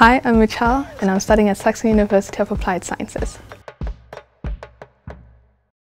Hi, I'm Michelle and I'm studying at Saxon University of Applied Sciences.